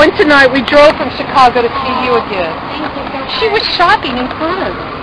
One tonight we drove from Chicago to see you again. Thank you so much. She was shopping in Columbus.